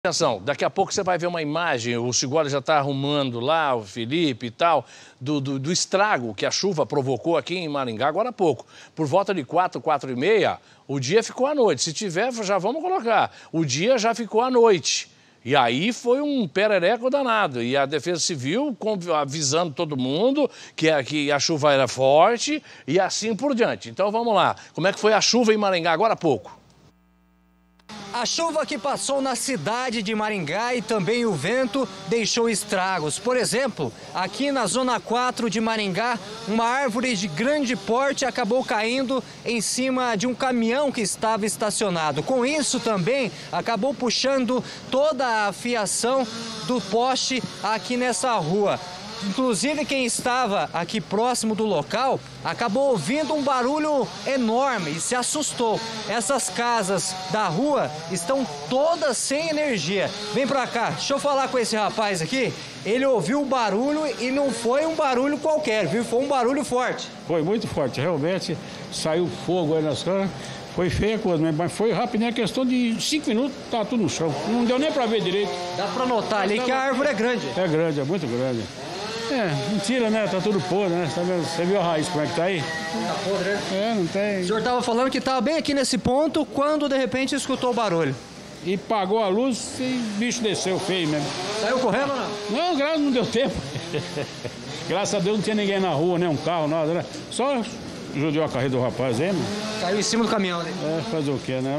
Atenção, daqui a pouco você vai ver uma imagem, o Sigoli já está arrumando lá, o Felipe e tal, do estrago que a chuva provocou aqui em Maringá agora há pouco. Por volta de 4h30, o dia ficou à noite. Se tiver, já vamos colocar. O dia já ficou à noite. E aí foi um perereco danado. E a Defesa Civil avisando todo mundo que a chuva era forte e assim por diante. Então vamos lá. Como é que foi a chuva em Maringá agora há pouco? A chuva que passou na cidade de Maringá e também o vento deixou estragos. Por exemplo, aqui na Zona 4 de Maringá, uma árvore de grande porte acabou caindo em cima de um caminhão que estava estacionado. Com isso também acabou puxando toda a fiação do poste aqui nessa rua. Inclusive, quem estava aqui próximo do local acabou ouvindo um barulho enorme e se assustou. Essas casas da rua estão todas sem energia. Vem pra cá, deixa eu falar com esse rapaz aqui. Ele ouviu o barulho e não foi um barulho qualquer, viu? Foi um barulho forte. Foi muito forte, realmente. Saiu fogo aí nas casas. Foi feia a coisa, mas foi rápido, né? Questão de 5 minutos, tá tudo no chão. Não deu nem pra ver direito. Dá pra notar ali que a árvore é grande. É grande, é muito grande. Mentira, né? Tá tudo podre, né? Você viu a raiz como é que tá aí? Tá podre, né? Não tem. O senhor tava falando que tava bem aqui nesse ponto quando de repente escutou o barulho. E pagou a luz e o bicho desceu feio mesmo. Saiu correndo ou não? Não, não deu tempo. Graças a Deus não tinha ninguém na rua, nem um carro, nada, né? Só judiou a carreira do rapaz aí, mano. Caiu em cima do caminhão ali. Fazer o quê, né?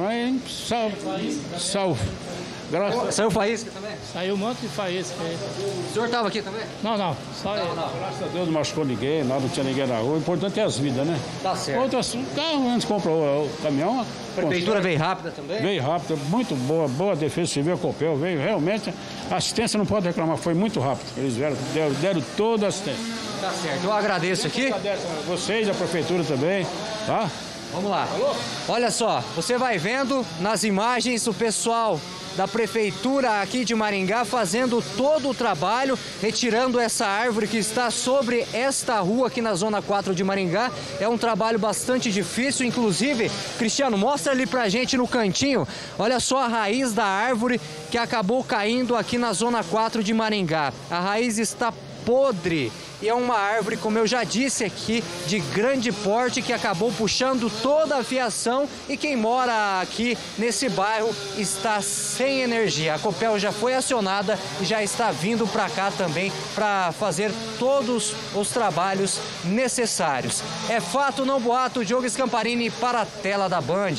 Mas salvo. Saiu faísca também? Saiu um monte de faísca aí. O senhor estava aqui também? Não, só ele. Graças a Deus não machucou ninguém, nada, não tinha ninguém na rua. O importante é as vidas, né? Tá certo. Outras, o carro antes comprou o caminhão. A prefeitura veio rápida também? Veio rápida, muito boa Defesa Civil, a Copel veio. Realmente, a assistência não pode reclamar, foi muito rápido. Eles deram toda a assistência. Tá certo, eu agradeço aqui. Agradeço a vocês, a prefeitura também, tá? Vamos lá. Olha só, você vai vendo nas imagens o pessoal da prefeitura aqui de Maringá fazendo todo o trabalho, retirando essa árvore que está sobre esta rua aqui na Zona 4 de Maringá. É um trabalho bastante difícil, inclusive, Cristiano, mostra ali pra gente no cantinho, olha só a raiz da árvore que acabou caindo aqui na Zona 4 de Maringá. A raiz está podre e é uma árvore, como eu já disse aqui, de grande porte que acabou puxando toda a fiação e quem mora aqui nesse bairro está sem energia. A Copel já foi acionada e já está vindo para cá também para fazer todos os trabalhos necessários. É fato, não boato, Diogo Scamparini para a tela da Band.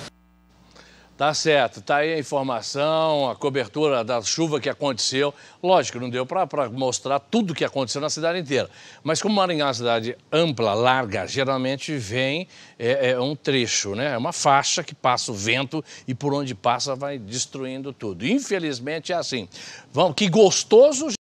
Tá certo, tá aí a informação, a cobertura da chuva que aconteceu. Lógico, não deu para mostrar tudo o que aconteceu na cidade inteira. Mas como Maringá é uma cidade ampla, larga, geralmente vem um trecho, né? É uma faixa que passa o vento e por onde passa vai destruindo tudo. Infelizmente é assim. Que gostoso...